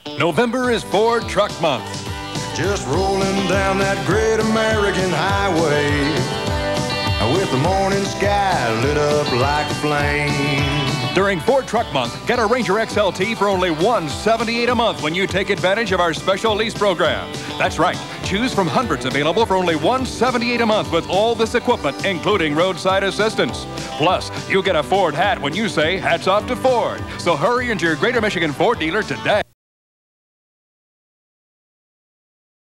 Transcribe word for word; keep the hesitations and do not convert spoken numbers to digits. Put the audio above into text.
November is Ford Truck Month. Just rolling down that great American highway, with the morning sky lit up like a flame. During Ford Truck Month, get a Ranger X L T for only one hundred seventy-eight dollars a month when you take advantage of our special lease program. That's right. Choose from hundreds available for only one hundred seventy-eight dollars a month with all this equipment, including roadside assistance. Plus, you get a Ford hat when you say, hats off to Ford. So hurry into your Greater Michigan Ford dealer today.